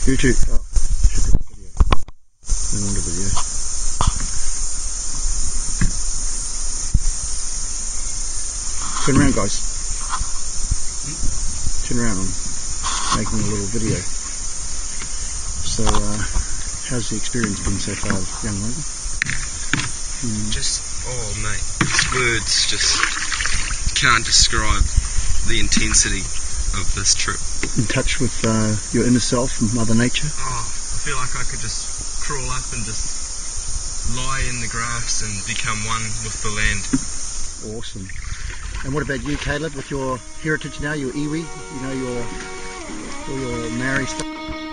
YouTube. Oh, should be video. No wonder video. Turn around, guys. Turn around. I'm making a little video. So, how's the experience been so far, young Logan? Oh mate, words just can't describe the intensity of this trip. In touch with your inner self and Mother Nature? Oh, I feel like I could just crawl up and just lie in the grass and become one with the land. Awesome. And what about you, Caleb, with your heritage now, your iwi, you know, all your Maori stuff?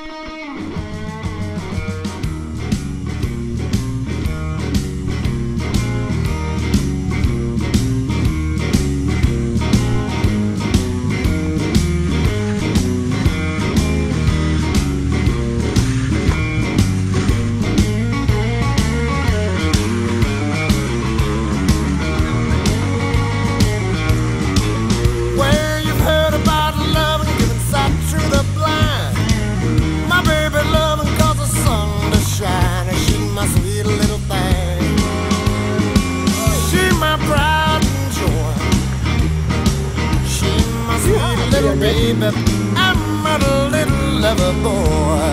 Baby, I'm a little lover boy.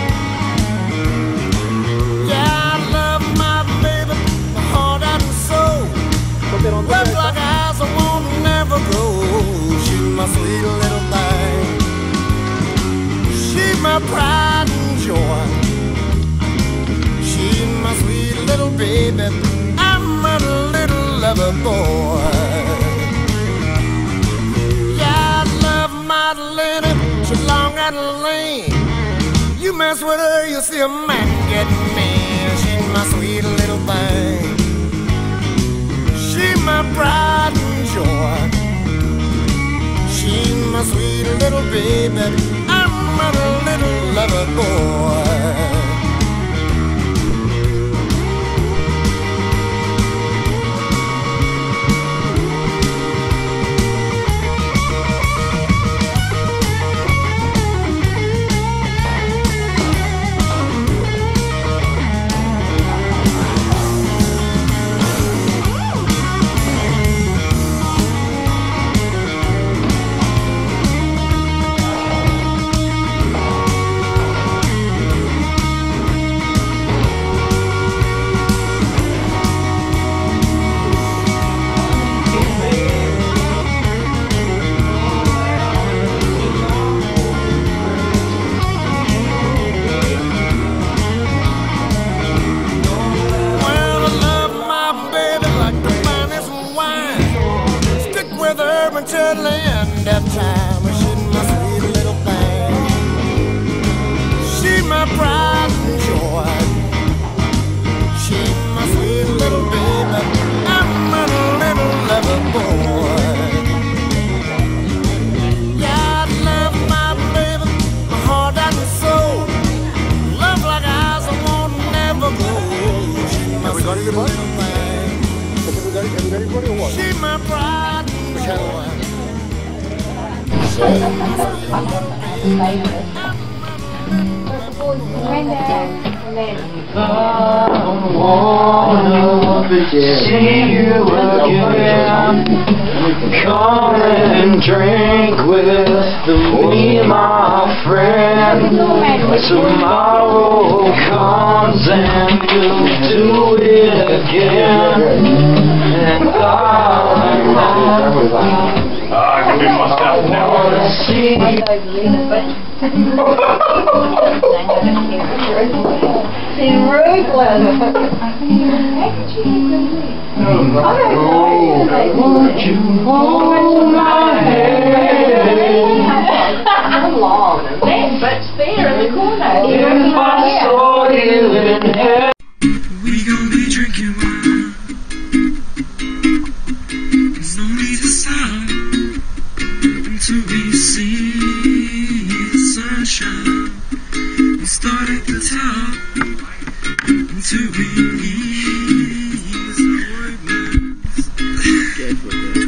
Yeah, I love my baby, my heart and soul. Love like eyes I won't never grow. She's my sweet little thing. She's my pride and joy. She's my sweet little baby. I'm a little lover boy. She's long and lean. You mess with her, you'll see a man get mean. She's my sweet little thing. She's my pride and joy. She's my sweet little baby. I'm a little lover boy. Until the end of time, she's my sweet little thing. She's my pride and joy. She's my sweet little baby. I'm a little lover boy. Yeah, I love my baby, my heart and soul. Love like eyes I won't never go. She's my sweet little thing. She's my pride and joy. I wanna see you again. Come and drink with me, my friend. Tomorrow comes and you'll do it again. And I can do myself now. See Ruthless. Would you hold my hand? I'm long. But fair in the corner. If I saw you in heaven. We gon' be drinking wine. There's no need to stop until we see the sunshine. We start at the top until we ease our minds.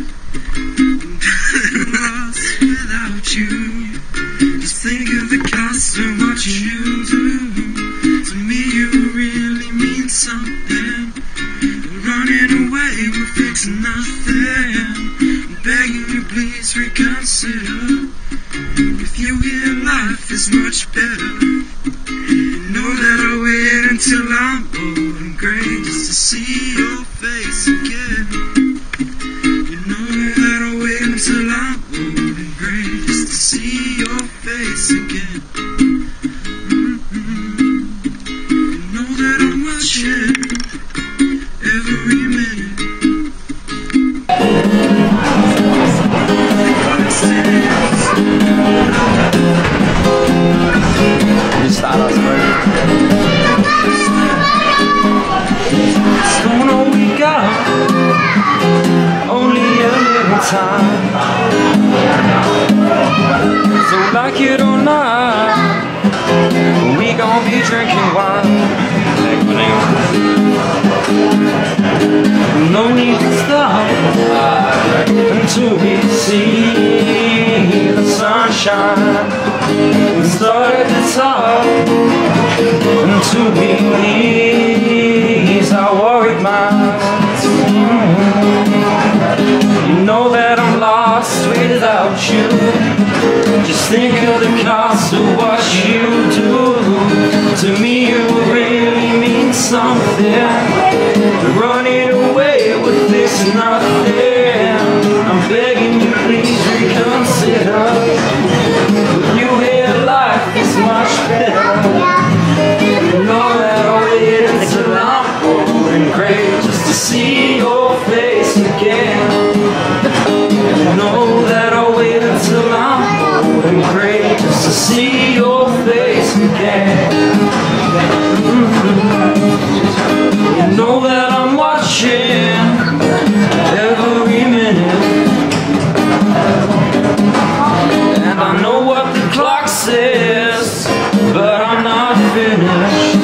Lost without you. Just think of the cost. master watching you do. To me you really mean something. Running away will fix nothing. I'm begging you please reconsider. With you here life is much better. You know that I'll wait until I'm old and gray just to see your face again. You know that I'll wait until I'm old and gray just to see your face again. You know that I'm watching every minute. You start us, bro. Don't know we got only a little time. So like it or not, we gon' be drinking wine. No need to stop until we see the sunshine. We start at the top until we ease our worried minds. You know that I'm lost without you. Just think of the cost of what you do. To me you really mean something. Running away with this nothing. I'm begging you please reconsider. With you here life is much better. You know that I'll wait until I'm old and gray just to see your face again. You know that I'll wait until I'm old and gray just to see your face again. You know that I'm watching every minute, and I know what the clock says, but I'm not finished.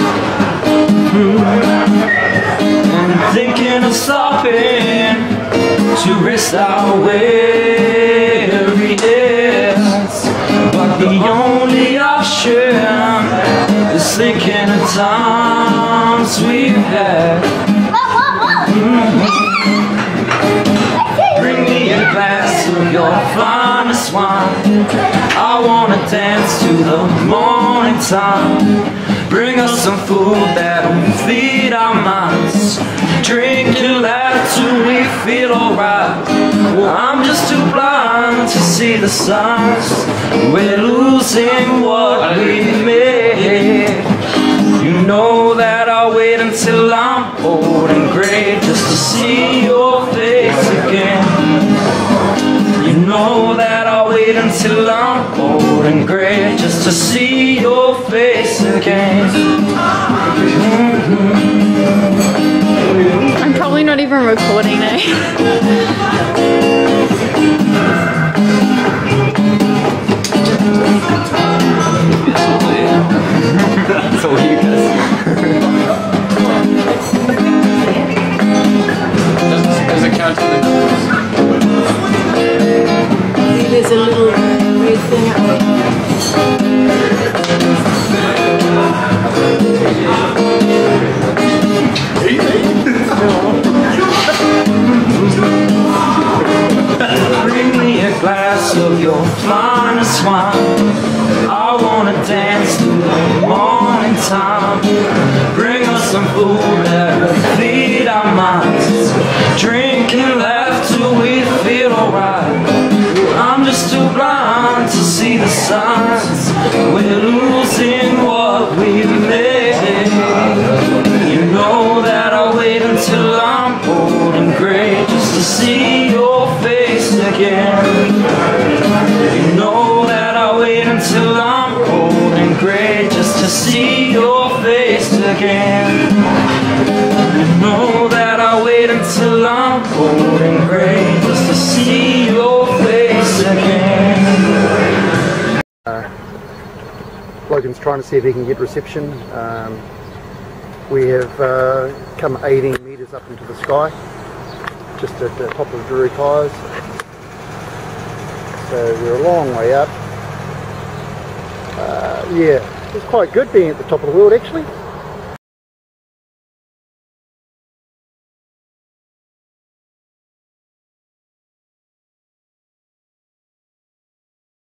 I'm thinking of stopping to rest our weary heads, but the only option is thinking of times we've had. Bring me a glass of your finest wine. I wanna dance to the morning time. Bring us some food that'll feed our minds. Drink and laugh till we feel alright. Well, I'm just too blind to see the signs. We're losing what we made. You know that I'll wait until I'm old and gray just to see your face again. You know that I'll wait until I'm old and gray just to see your face again. I'm probably not even recording That's all you guys. Does it count to the numbers? There's a little weird thing up there. Bring me a glass of your finest wine. I wanna dance to the morning time. Bring us some food that'll feed our minds. Drink and laugh till we feel alright. I'm just too blind to see the signs. We're losing what we've made. You know that I'll wait until I'm old and gray just to see your face again. You know that I'll wait until I'm old and gray just to see your face again. You know that I'll wait until I'm old and gray just to see your face again. Logan's trying to see if he can get reception. We have come 18 metres up into the sky, just at the top of Drury Tires. So we're a long way up. Yeah, it's quite good being at the top of the world actually.